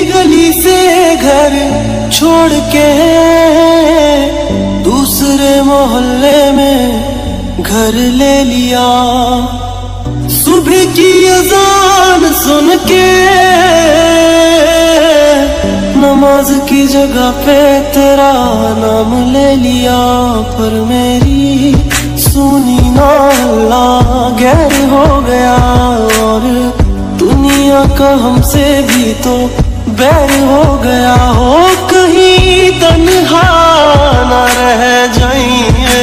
गली से घर छोड़ के दूसरे मोहल्ले में घर ले लिया। सुबह की अजान सुन के नमाज की जगह पे तेरा नाम ले लिया। पर मेरी सुनी ना अल्लाह गैर हो गया और दुनिया का हमसे भी तो बैर हो गया। हो कहीं तन्हा न रह जाइए,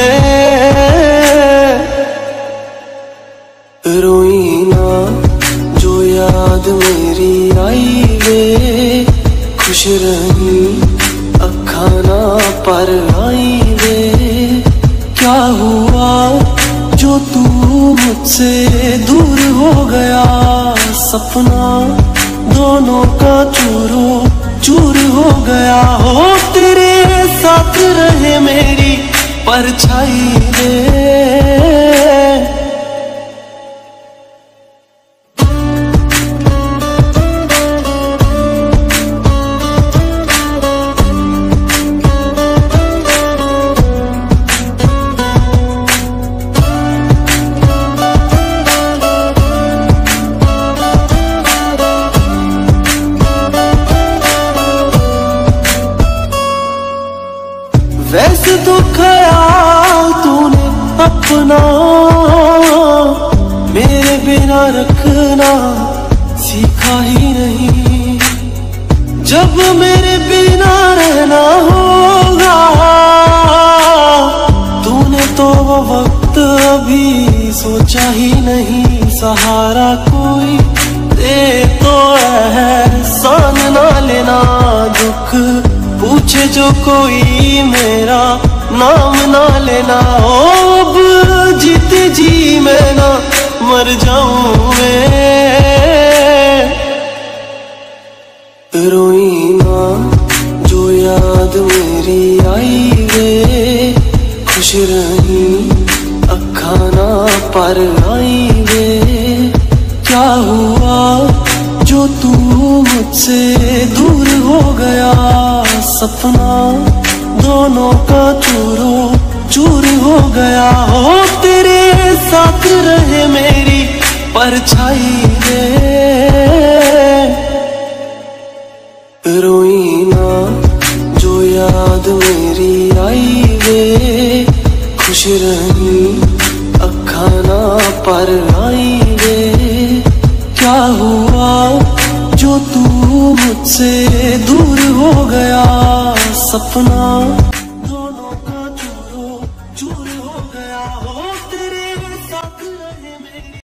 रोई ना जो याद मेरी आई वे। खुश रही अखाना पर आई वे। क्या हुआ जो तू मुझसे दूर हो गया। सपना दोनों का चूरो चूर हो गया। हो तेरे साथ रहे मेरी परछाई रे। वैसे तो ख्याल तूने अपना मेरे बिना रखना सीखा ही नहीं। जब मेरे बिना रहना होगा तूने तो वो वक्त अभी सोचा ही नहीं। सहारा कोई दे तो एहसान ना लेना। दुख पूछे जो कोई मेरा नाम ना लेना। ओ अब जीते जी मैं ना मर जाऊं मैं। रोई ना जो याद मेरी आई वे। खुश रही अखाना पर आई वे। क्या हुआ जो तू मुझसे दूर हो गया। सपना दोनों का चूरो चूर हो गया। हो तेरे साथ रहे मेरी परछाई रे। रोई ना जो याद मेरी आई वे। खुश रही अखाना पर आई वे। क्या हुआ जो तू मुझसे दूर हो गया। सपना दोनों का चूरो चूर हो गया। हो तेरे साथ रहे